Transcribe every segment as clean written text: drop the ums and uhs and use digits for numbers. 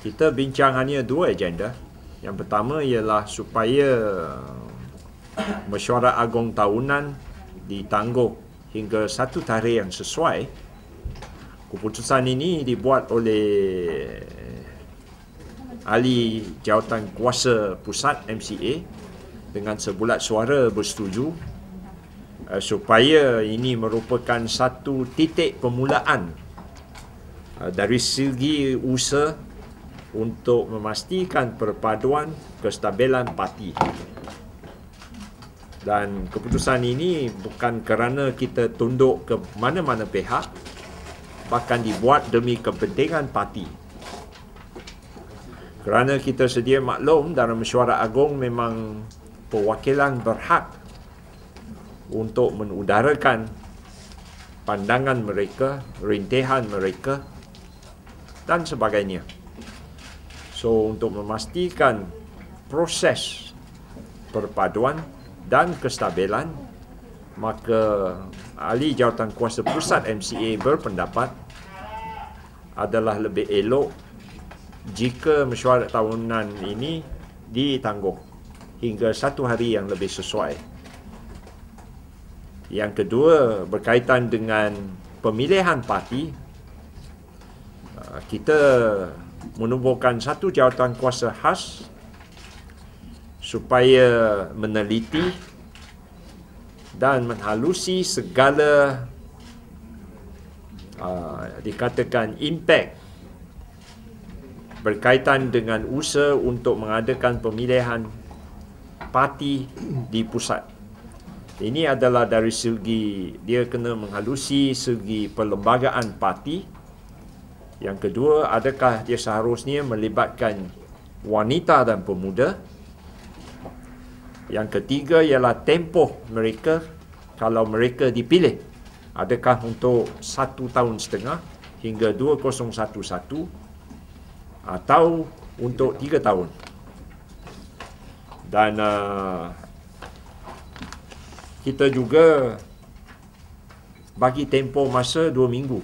Kita bincang hanya dua agenda. Yang pertama ialah supaya mesyuarat agung tahunan ditangguh hingga satu tarikh yang sesuai. Keputusan ini dibuat oleh Ahli Jawatan Kuasa Pusat MCA dengan sebulat suara bersetuju supaya ini merupakan satu titik permulaan dari segi usaha untuk memastikan perpaduan kestabilan parti. Dan keputusan ini bukan kerana kita tunduk ke mana-mana pihak, bahkan dibuat demi kepentingan parti. Kerana kita sedia maklum dalam mesyuarat agung memang perwakilan berhak untuk mengudarakan pandangan mereka, rintihan mereka dan sebagainya. So, untuk memastikan proses perpaduan dan kestabilan, maka Ahli Jawatan Kuasa Pusat MCA berpendapat adalah lebih elok jika mesyuarat tahunan ini ditangguh hingga satu hari yang lebih sesuai. Yang kedua, berkaitan dengan pemilihan parti, kita menubuhkan satu jawatan kuasa khas supaya meneliti dan menghalusi segala dikatakan impak berkaitan dengan usaha untuk mengadakan pemilihan parti di pusat. Ini adalah dari segi dia kena menghalusi segi perlembagaan parti. Yang kedua, adakah dia seharusnya melibatkan wanita dan pemuda? Yang ketiga ialah tempoh mereka kalau mereka dipilih. Adakah untuk 1 tahun setengah hingga 2011 atau untuk 3 tahun? Dan kita juga bagi tempoh masa 2 minggu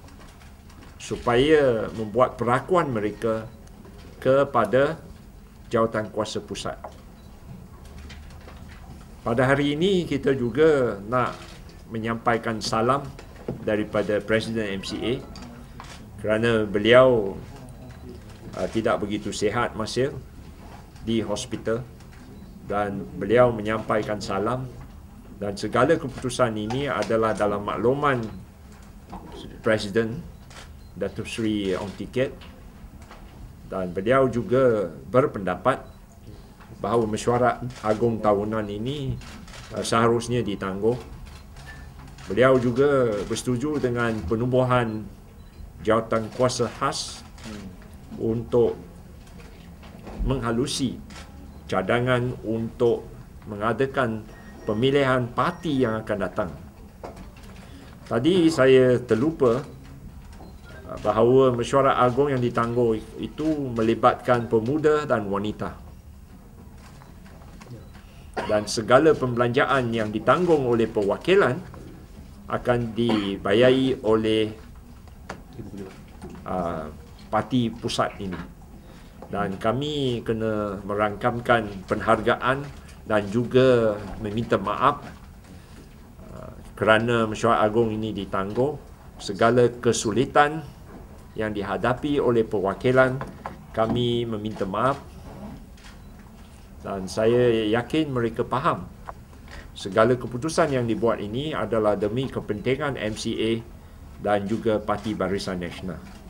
supaya membuat perakuan mereka kepada jawatan kuasa pusat. Pada hari ini kita juga nak menyampaikan salam daripada Presiden MCA kerana beliau tidak begitu sihat masih di hospital, dan beliau menyampaikan salam, dan segala keputusan ini adalah dalam makluman Presiden Datuk Seri Ong Tiket, dan beliau juga berpendapat bahawa mesyuarat agung tahunan ini seharusnya ditangguh. Beliau juga bersetuju dengan penubuhan jawatan kuasa khas untuk menghalusi cadangan untuk mengadakan pemilihan parti yang akan datang. Tadi saya terlupa bahawa mesyuarat agung yang ditangguh itu melibatkan pemuda dan wanita. Dan segala pembelanjaan yang ditanggung oleh perwakilan akan dibayari oleh parti pusat ini. Dan kami kena merangkamkan penghargaan dan juga meminta maaf kerana mesyuarat agung ini ditangguh. Segala kesulitan yang dihadapi oleh perwakilan, kami meminta maaf, dan saya yakin mereka faham segala keputusan yang dibuat ini adalah demi kepentingan MCA dan juga Parti Barisan Nasional.